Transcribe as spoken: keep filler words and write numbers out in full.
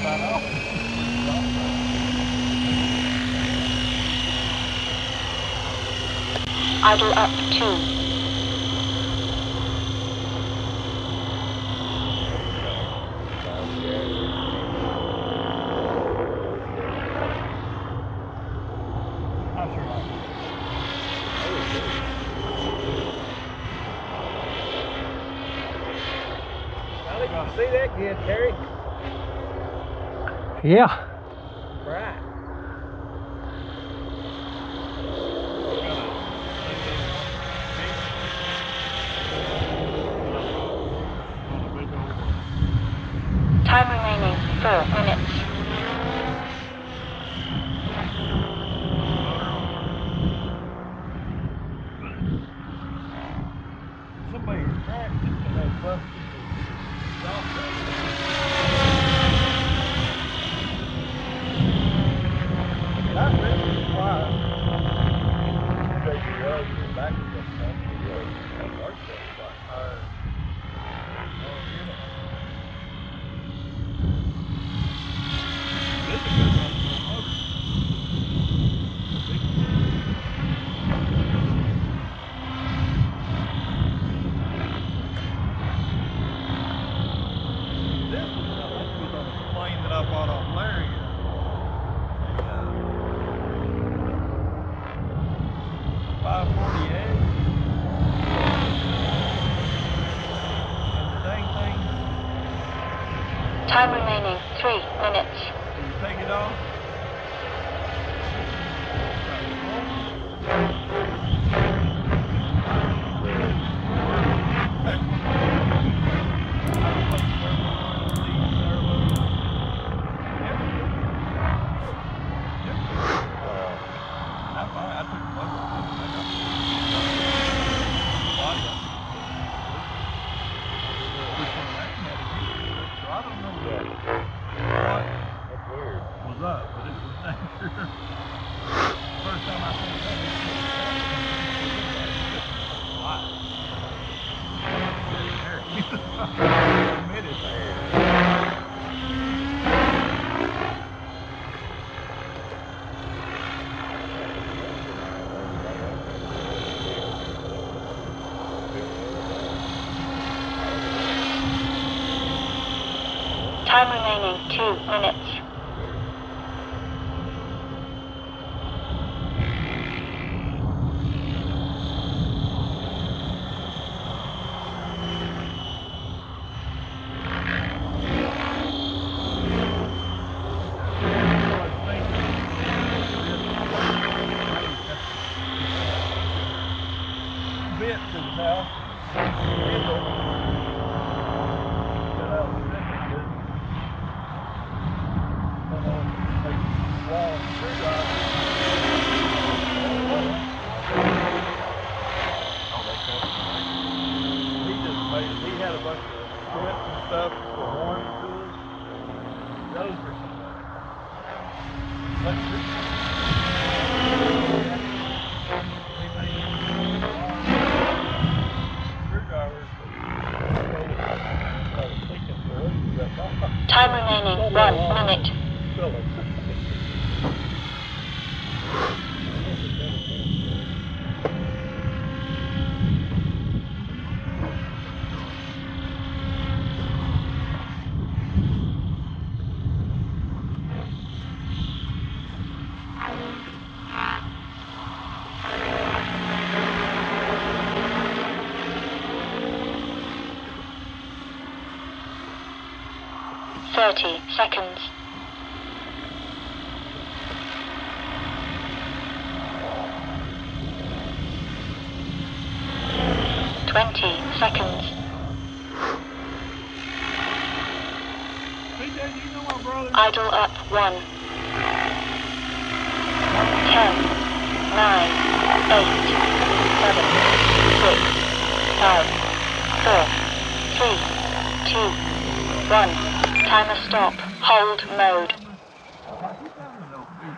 Idle up two. See that good, Terry? Yeah. Right. Time remaining four minutes. Somebody cracked it and they busted the Not really quiet. Take your rugs and back to the front of the road. That works like hard. This is a good one for a motor. This was, I think, was on the plane that I bought off Larry. five forty-eight. And the dang thing. Time remaining three minutes. Can you take it off? Time remaining two minutes. Bit to the house. He had a bunch of clips and stuff for warning tools. Those were some electric. Time remaining one minute. Thirty seconds. Twenty seconds. Idle up one. Ten, nine, eight, seven, six, five, four, three, two, one. Timer stop. Hold mode.